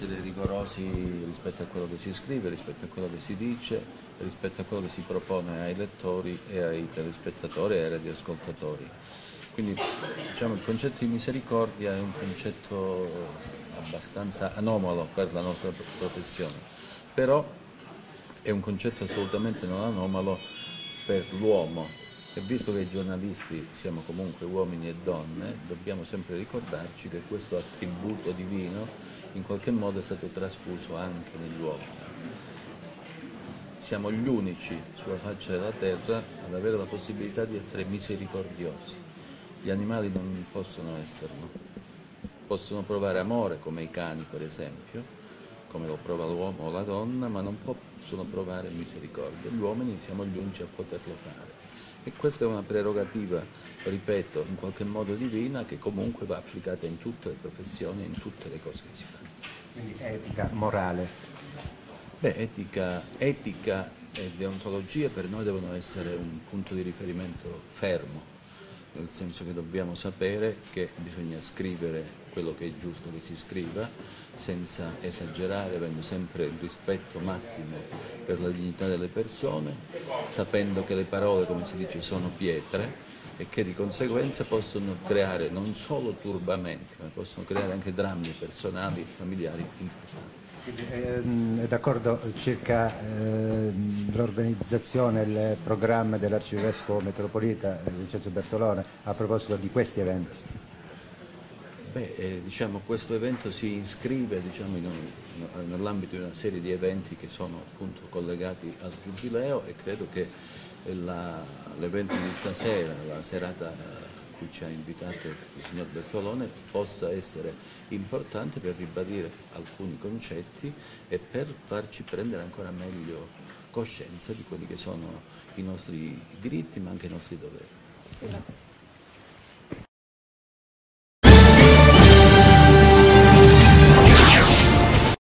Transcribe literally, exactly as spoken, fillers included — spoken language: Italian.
essere rigorosi rispetto a quello che si scrive, rispetto a quello che si dice, rispetto a quello che si propone ai lettori e ai telespettatori e ai radioascoltatori. Quindi diciamo, il concetto di misericordia è un concetto abbastanza anomalo per la nostra professione, però è un concetto assolutamente non anomalo per l'uomo, e visto che i giornalisti siamo comunque uomini e donne, dobbiamo sempre ricordarci che questo attributo divino in qualche modo è stato trasfuso anche negli uomini. Siamo gli unici sulla faccia della terra ad avere la possibilità di essere misericordiosi. Gli animali non possono esserlo, possono provare amore come i cani per esempio, come lo prova l'uomo o la donna, ma non possono provare misericordia. Gli uomini siamo gli unici a poterlo fare. E questa è una prerogativa, ripeto, in qualche modo divina, che comunque va applicata in tutte le professioni e in tutte le cose che si fanno. Quindi etica, morale. Beh, etica, etica e deontologia per noi devono essere un punto di riferimento fermo, nel senso che dobbiamo sapere che bisogna scrivere quello che è giusto che si scriva, senza esagerare, avendo sempre il rispetto massimo per la dignità delle persone, sapendo che le parole, come si dice, sono pietre e che di conseguenza possono creare non solo turbamenti, ma possono creare anche drammi personali, familiari importanti. È d'accordo circa eh, l'organizzazione, il programma dell'Arcivescovo Metropolita Vincenzo Bertolone a proposito di questi eventi? Beh, eh, diciamo, questo evento si iscrive diciamo, nell'ambito di una serie di eventi che sono appunto collegati al Giubileo, e credo che l'evento di stasera, la serata a cui ci ha invitato il signor Bertolone, possa essere importante per ribadire alcuni concetti e per farci prendere ancora meglio coscienza di quelli che sono i nostri diritti ma anche i nostri doveri. Grazie.